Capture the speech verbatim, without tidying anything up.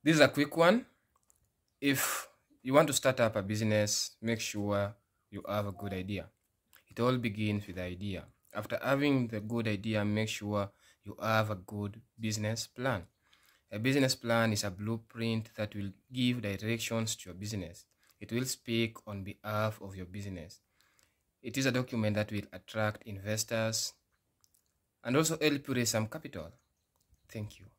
This is a quick one. If you want to start up a business, make sure you have a good idea. It all begins with the idea. After having the good idea, make sure you have a good business plan. A business plan is a blueprint that will give directions to your business. It will speak on behalf of your business. It is a document that will attract investors and also help you raise some capital. Thank you.